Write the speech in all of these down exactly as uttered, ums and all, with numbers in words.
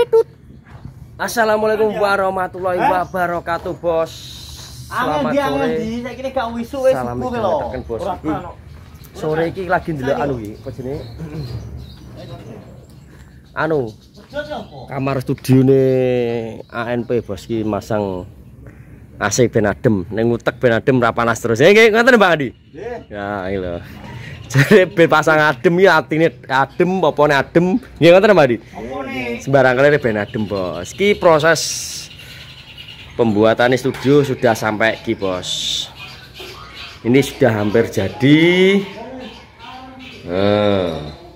Pitut. Assalamualaikum warahmatullahi wabarakatuh, Bos. Selamat sore. Salam tekan Bos. Sore iki lagi ndelok anu iki, apa jenenge? Anu. Kamar studione A N P Bos iki masang A C ben adem, ning utek ben adem ra panas terus. Nggih, ngoten Bang Adi. Nggih. Ya, iki lho. Jadi ben pasang adem ya atine adem apa ne adem. Nggih ngoten Mbak Adi. Sembarang kali ben adem, Bos. Iki proses pembuatan studio sudah sampai ki, Bos. Ini sudah hampir jadi. Nah.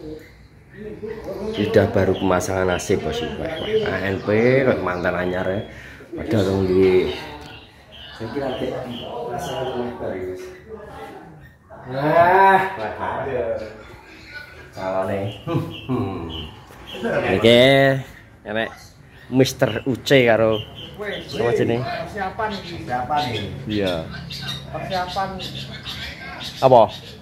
Sudah baru pemasangan A C, Bos. A N P kok mantan anyar ya. Padahal dong di saya kira ada pasangan lebar, Bos. Nah, kalau nih, oke, enak, Mister Uce karo, sama sini. Persiapan nih, persiapan nih. Iya. Persiapan. Apa?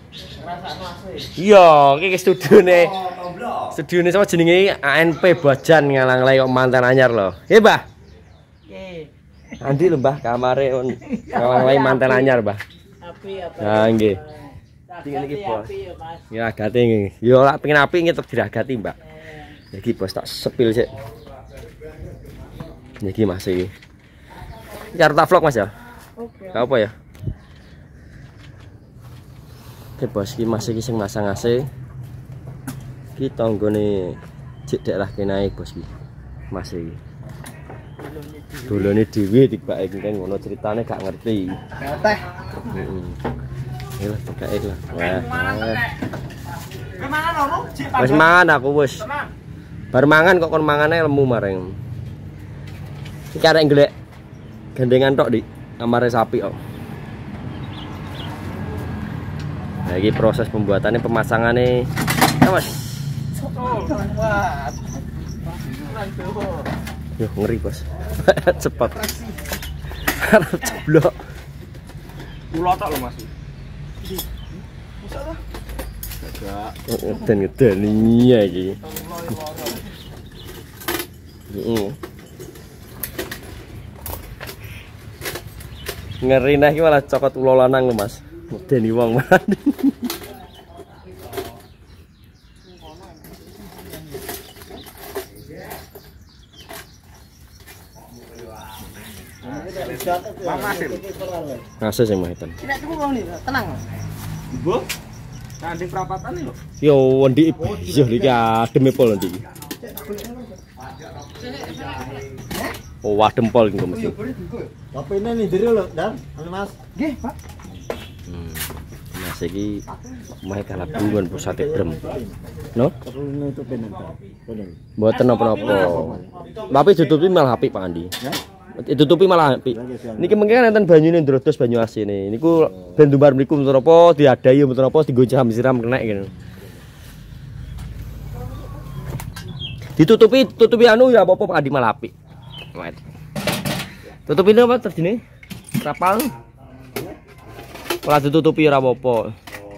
Iya, ini studio nih, studio nih sama jenenge A N P Bajan ngalang lay kok mantan anyar loh. Iya, Mbah. Andi lho, Mbah, kamare ngalang lay mantan anyar, Mbah. Api apa? Nah, nggih. Tinggal iki, Bos. Ya agate nggih. Ya ora pengen api tetep diragati, Mbak. Iki Bos tak sepil sik. Niki Mas iki. Carta vlog Mas ya? Oke. Gak apa ya? Oke, Bos, iki Mas iki sing masang A C. Iki tanggane cek daerah kenae, Bos iki. Mas iki. Dolone dhewe dibake kan ngono ceritane gak ngerti. Teh. Heeh. Ayolah dikae lah. Wah. Mangan ono, Cik. Wis mangan aku wis. Bar mangan kok kon mangane lemu mareng. Iki arek ngelek gandengan tok, Dik. Kamare sapi kok. Nah, iki proses pembuatannya pemasangannya. Mas. Wah. Yo ngeri, Bos. Cepat. Harap ceblok. Kula tok lho, Mas. Masalah. Agak ngeden-ngeden iya iki. Heeh. Ngeri nah iki malah cokot ulo lanang lho, Mas. Medeni wong. Ngasih sing mahitan. Tidak cukup wong nih, tenang. Ibu. Nanti perapatan nih lho. Yo ndi yo iki ademe pol ndi. Oh, adem pol iki mesti. Lapene nih diri lho, Dan. Halo, Mas. Nggih, Pak. Hmm. Mas iki mahe kalabungan pusate brem. No? Perlu nutup nenten. Mboten napa-napa. Tapi ditutupi malah apik, Pak Andi. Ya? Ditutupi malah apik. Niki mengke enten banyune ndrodos banyu asine. Niku ben dumbar mriku mboten apa diadahi mboten apa dienggo jam siram kenek ngene. Ditutupi tutupi anu ya apa-apa Pak Andi malah apik. Tutupi apa terjene? Rapal. Ora ditutupi ora apa-apa.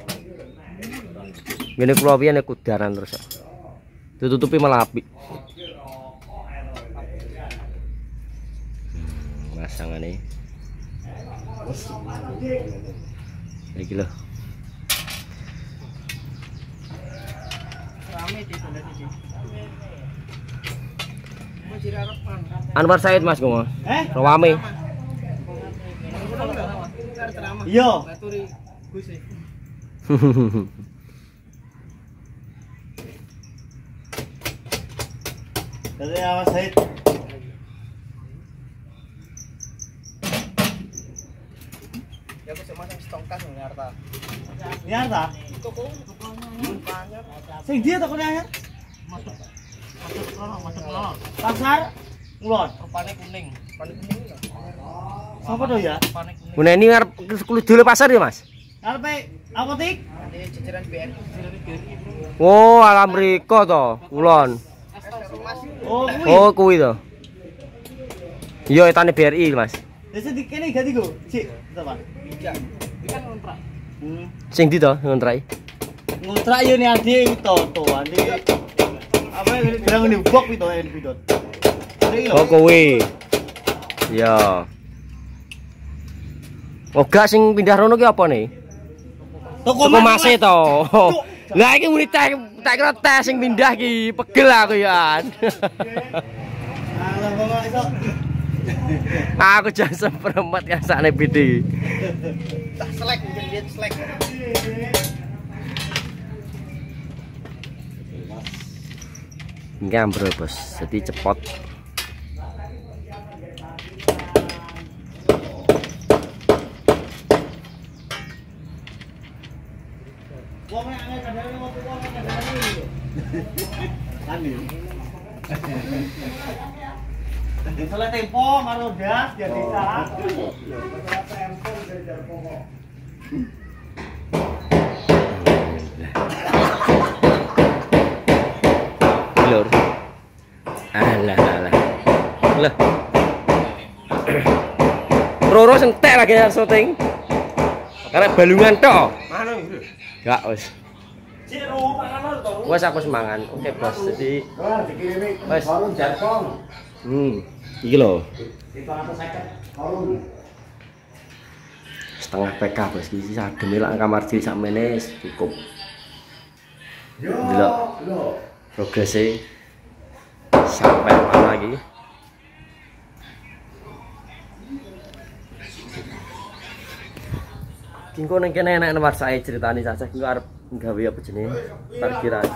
Ngene kula piye nek kudaran terus. Ditutupi malah apik. Masangane. Iki lho. Rame di sana iki. Anwar Said Mas ngono. Eh? Rame. Iya. Dari Anwar Said. Ya aku cuma sing stongkas ning Arta. Ini Arta? Toko. Sing dia toko anyar. Pasar Ngulon. Rupane kuning. Rupane kuning. Sapa to ya? Mun ini ngarep dulu pasar ya, Mas? Ngarepe apotik? Di jajaran B R I. Oh, alam mriko to, Ngulon. Oh, kuwi. Oh, kuwi to. Iya, etane B R I, Mas. Wis dikene ganti go, Cik. Apa? Iya. Iki kan kontrak. Hmm. Sing ndi to ngontrak? Ngontrak yo nek ade to to ade. Apa gerang ini bok itu ini bidot. Oh kowe. Ya. Oga sing pindah rono ki apa nih? Toko Mas e to. Lah iki muni tak tak kira tes sing pindah ki pegel aku ya. Alah kok iso. Aku jasa perempat ya sakne bidi. Tak selek mungkin dia selek. Ngambrol bos, jadi cepot. Wong angel kadang ngopo wong kadang iki. Salah tempo karo das ya bisa. Salah tempo dari jar pokok. Lur. Alah alah. Lah. Roro sentek lagi ya syuting. Karena balungan tok. Mana iki? Enggak wis. Cik ro panganan to. Wes aku semangan. Oke, Bos. Jadi Wah, dikirimi wes warung Jarpong. hmm, iki lho. Itu apa sakit? Warung. Setengah P K Bos iki sadem lak kamar cilik sakmene cukup. Yo. Delok. Lho. Progresnya sampai mana lagi? Kingko neng kene enak nomor saya ceritani saja kingko arep nggawe apa jenenge parkiran.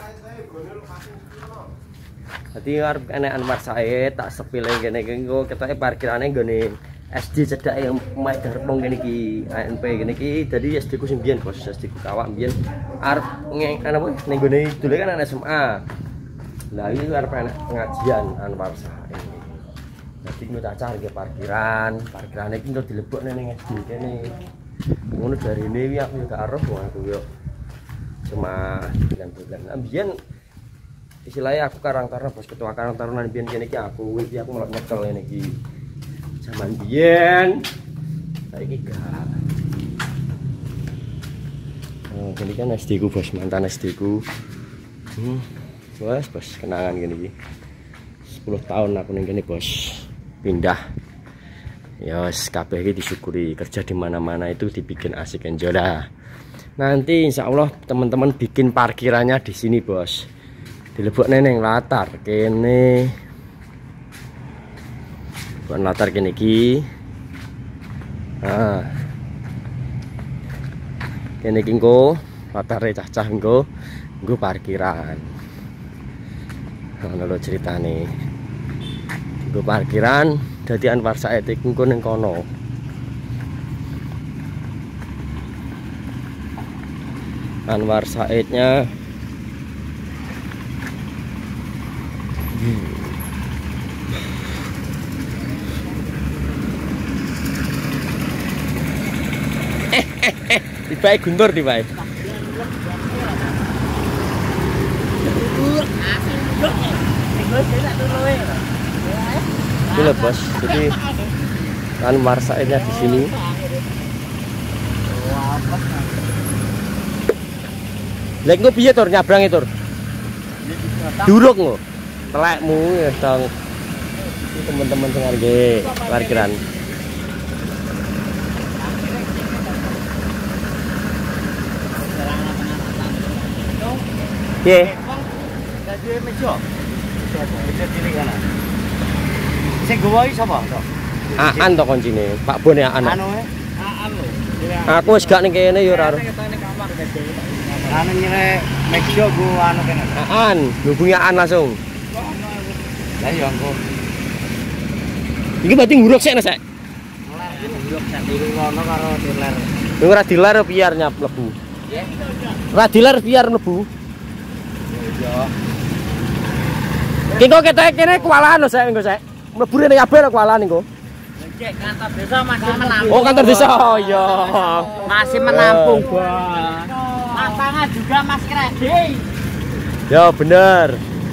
Dadi arep enak nomor saya tak sepile kene kingko ketoke parkirane nggone S D cedake Mak Darpong kene iki A N P kene iki dadi S D ku sing biyen Bos S D ku kawak biyen arep ngene apa ning gone dule kan ana S M A. Lah iki arep enak pengajian Anwar Said. Dadi ku cacar ke parkiran, parkirane iki kok dilebokne ning S D kene. Ngono jarine iki aku gak arep wong aku yo. Cuma bulan-bulan. Ambiyen istilahnya aku karang taruna Bos ketua karang taruna biyen kene iki aku iki aku melok nyekel ngene iki. Zaman biyen saiki gak. Oh, ini kan S D ku Bos, mantan S D ku. Hmm. Bos, Bos kenangan gini iki. sepuluh tahun aku ning kene Bos. Pindah. Ya wis kabeh iki disyukuri, kerja di mana-mana itu dibikin asik enjoy dah. Nanti insya Allah teman-teman bikin parkirannya di sini Bos. Dilebokne ning latar kene. Bukan latar kene iki. Nah. Kene iki engko latare cacah engko nggo parkiran. Ngono lho ceritane. Nggo parkiran dadi Anwar Said iku engko ning kono. Anwar Saidnya hmm. eh eh eh tiba Guntur tiba. Ini Bos, jadi Anwar Saidnya di sini. Lek engko piye tur nyabrang tur? Duruk lho. Telekmu ya dong. Iki teman-teman sing arep parkiran. Piye? Dadi meja. Meja diri kana. Sing gowo iki sapa? Aan to koncine, Pak Bon ya Aan. Anu e? Aan lho. Aku wis gak ning kene ya ora. Anu nyere meja go anu kene. Aan, hubungi Aan langsung. Lah ya engko. Iki berarti nguruk sik nek. Nguruk sak diri ngono karo diler. Ning ora dilar biar nyap mlebu. Nggih. Ora dilar biar mlebu. Iya. Ki kok ketoke kene kewalahan lho sik engko sik. Mlebu rene kabeh lho kewalahan engko. Cek kantor desa masih menampung. Oh, kantor desa. Oh iya. Masih menampung, Bos. Lapangan juga masih ready. Ya bener.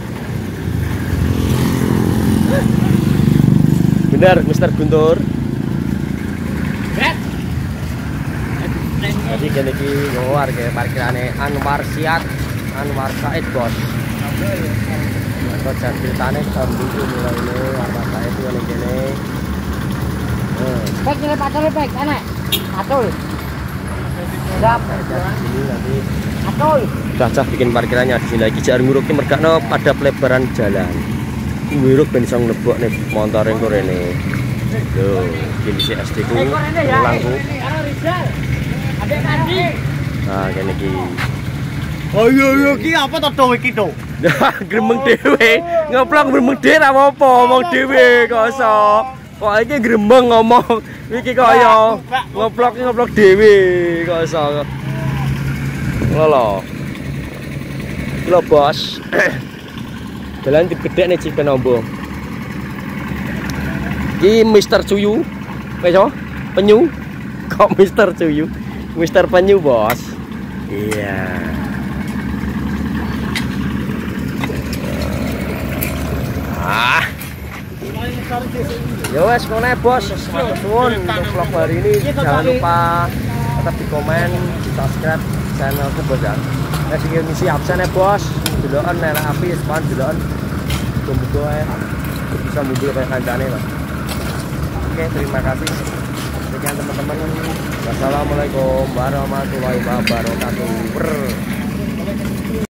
Bener Mister Guntur. Bet. Jadi kene iki luar ke parkirane Anwar Siat, Anwar Said Bos. Rojan ceritane bambu itu mulai ini apa saya itu yang gini. Pek ini patul pek, enak. Patul. Siap. Ini nanti Patul. Cacah bikin parkirannya di sini lagi jar nguruknya mergakno pada pelebaran jalan. Nguruk ben iso mlebok nih motor yang korene. Lho, iki si S D ku ulangku. Karo Rizal. Adek mandi. Nah, kene iki. Oh iya iya iki apa to do iki to? Gremeng dhewe. Ngoplok gremeng dhewe ra apa-apa, wong dhewe kok iso. Kok iki gremeng ngomong iki kaya ngoplok ngoplok dhewe kok iso. Lho. Lho bos. Jalan digedhek nih Cipen Ombo. Iki Mister Cuyu. Wes apa? Penyu. Kok Mister Cuyu? Mister Penyu, Bos. Iya. Ah. Yo wes ngono Bos. Suwun untuk vlog hari ini. Jangan lupa tetap di komen, subscribe channelku Bos ya. Wes iki misi absen ya Bos. Deloken nek api sepan deloken. Muga-muga bisa mobil kayak kancane lah. Oke, terima kasih. Sekian teman-teman. Wassalamualaikum warahmatullahi wabarakatuh.